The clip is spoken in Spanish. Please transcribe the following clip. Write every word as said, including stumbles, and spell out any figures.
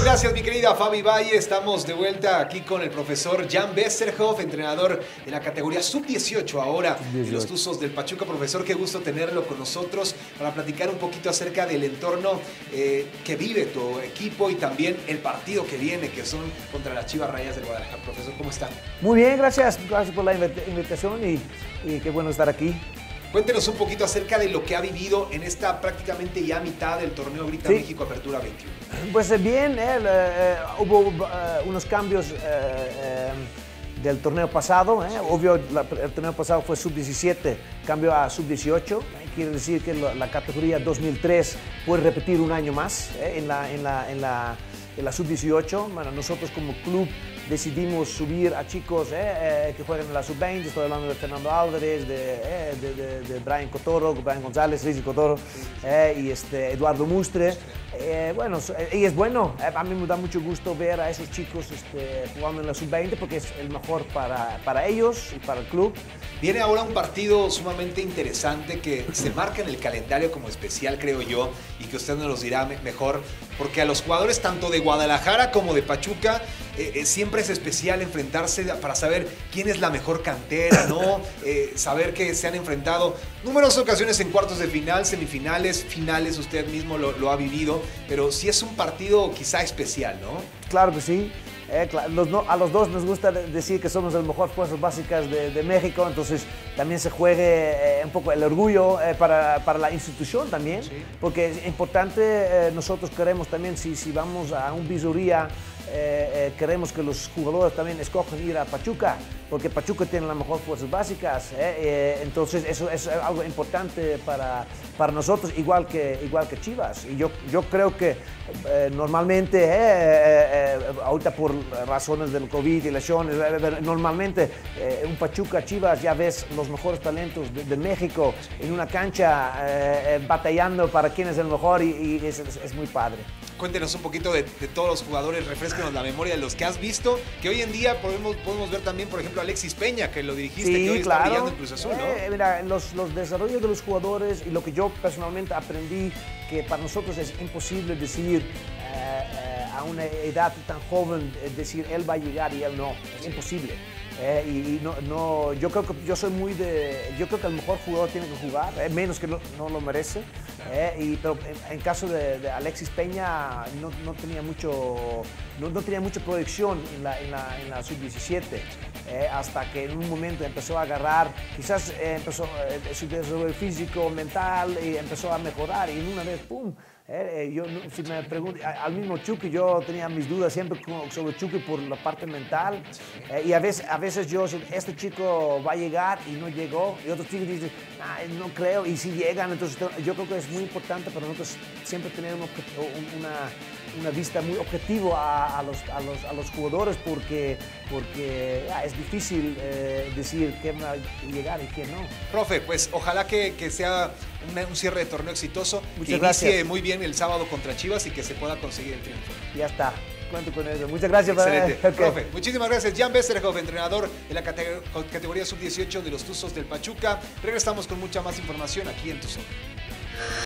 gracias, mi querida Fabi Valle. Estamos de vuelta aquí con el profesor Jan Westerhoff, entrenador de la categoría sub dieciocho ahora de los Tuzos del Pachuca. Profesor, qué gusto tenerlo con nosotros para platicar un poquito acerca del entorno eh, que vive tu equipo y también el partido que viene, que son contra las Chivas Rayadas del Guadalajara. Profesor, ¿cómo está? Muy bien, gracias. Gracias por la invitación y, y qué bueno estar aquí. Cuéntenos un poquito acerca de lo que ha vivido en esta prácticamente ya mitad del torneo Grita sí. México Apertura veintiuno. Pues bien, eh, eh, hubo eh, unos cambios eh, eh, del torneo pasado. Eh. Obvio, la, el torneo pasado fue sub diecisiete, cambio a sub dieciocho. Eh. Quiere decir que la, la categoría dos mil tres puede repetir un año más eh, en la, en la, en la, en la sub dieciocho. Bueno, nosotros como club decidimos subir a chicos eh, eh, que juegan en la sub veinte. Estoy hablando de Fernando Álvarez, de, eh, de, de, de Brian Cotoro, Brian González, Rizzi Cotoro eh, y este, Eduardo Mustre. Eh, bueno, y es bueno, eh, a mí me da mucho gusto ver a esos chicos este, jugando en la sub veinte porque es el mejor para, para ellos y para el club. Viene ahora un partido sumamente interesante que se marca en el calendario como especial, creo yo, y que usted nos los dirá mejor, porque a los jugadores tanto de Guadalajara como de Pachuca eh, eh, siempre es especial enfrentarse para saber quién es la mejor cantera, ¿no? Eh, saber que se han enfrentado numerosas ocasiones en cuartos de final, semifinales, finales, usted mismo lo, lo ha vivido, pero sí es un partido quizá especial, ¿no? Claro que sí. Eh, los, no, a los dos nos gusta decir que somos las mejores fuerzas básicas de, de México, entonces también se juegue eh, un poco el orgullo eh, para, para la institución también, sí. Porque es importante, eh, nosotros queremos también, si, si vamos a un visoría, eh, eh, queremos que los jugadores también escojan ir a Pachuca, porque Pachuca tiene las mejores fuerzas básicas, eh, eh, entonces eso, eso es algo importante para, para nosotros, igual que, igual que Chivas. Y yo, yo creo que eh, normalmente, eh, eh, eh, ahorita por razones del COVID y lesiones, normalmente eh, un Pachuca Chivas ya ves los mejores talentos de, de México en una cancha eh, batallando para quién es el mejor y, y es, es, es muy padre. Cuéntenos un poquito de, de todos los jugadores, refresquenos la memoria de los que has visto, que hoy en día podemos, podemos ver también, por ejemplo, a Alexis Peña, que lo dirigiste, sí, que hoy claro. está brillando en Cruz Azul, ¿no? Eh, mira, los, los desarrollos de los jugadores y lo que yo personalmente aprendí, que para nosotros es imposible decir eh, eh, a una edad tan joven, decir él va a llegar y él no, es imposible. Eh, y y no, no, yo creo que yo soy muy de, yo creo que el mejor jugador tiene que jugar, eh, menos que lo, no lo merece. Eh, y, pero en, en caso de, de Alexis Peña no, no tenía mucho, no, no tenía mucha proyección en la, en la, en la sub diecisiete, eh, hasta que en un momento empezó a agarrar, quizás eh, empezó eh, su desarrollo físico, mental, y empezó a mejorar y en una vez, ¡pum! Eh, yo, si me pregunto, al mismo Chucky, yo tenía mis dudas siempre sobre Chucky por la parte mental. Eh, y a veces, a veces yo, este chico va a llegar y no llegó. Y otros chicos dicen, ah, no creo, y si llegan. Entonces yo creo que es muy importante para nosotros siempre tener un, una, una vista muy objetiva a, a, los, a, los, a los jugadores porque, porque ah, es difícil eh, decir quién va a llegar y quién no. Profe, pues ojalá que, que sea un, un cierre de torneo exitoso. Muchas que gracias. Inicie muy bien el sábado contra Chivas y que se pueda conseguir el triunfo. Ya está, cuento con eso. Muchas gracias. Excelente. Okay. Profe, muchísimas gracias. Jan Westerhoff, entrenador de la categoría sub dieciocho de los Tuzos del Pachuca. Regresamos con mucha más información aquí en Tu Zona.